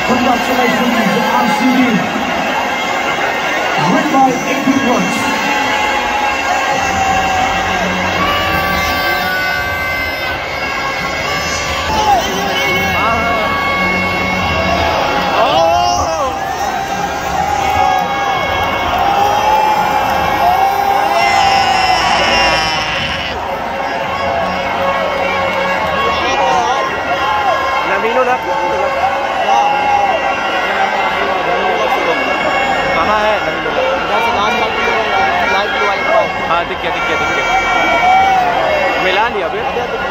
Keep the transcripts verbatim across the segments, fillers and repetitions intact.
Congratulations, R C B. Win by eighteen runs. Naveenul कहाँ है? हाँ दिख गया दिख गया दिख गया मिला लिया अभी।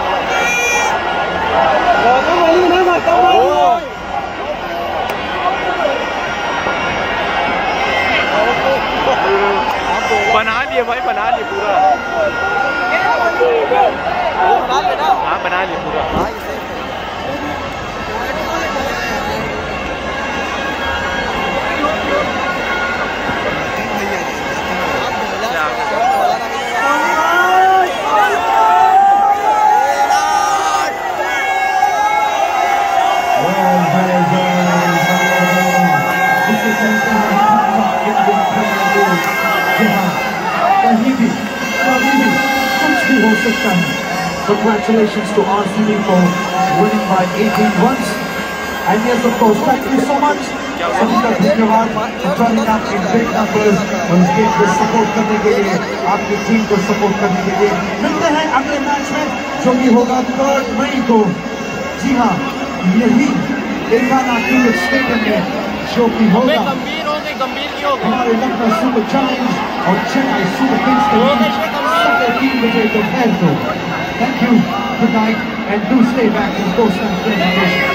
बना लिए भाई बना लिए पूरा। हाँ बना लिए पूरा। Congratulations to R C B for winning by eighteen runs. And yes, of course, thank you so much. सभी का धन्यवाद joining up in big numbers और इस गेम को सपोर्ट करने के लिए, आपकी टीम को सपोर्ट करने के लिए। मिलते हैं अगले मैच में जो कि होगा थर्ड मई को। जी हाँ, यही तेलंगाना क्रिकेट स्टेडियम में जो कि होगा गंभीर हो गई गंभीर क्यों हो गई हमारे लखनऊ सुपर जायंट्स और चेन्नई सुपर किंग्स के बीच साढ़े तीन बजे दोपहर को। Thank you, good night, and do stay back in Coast and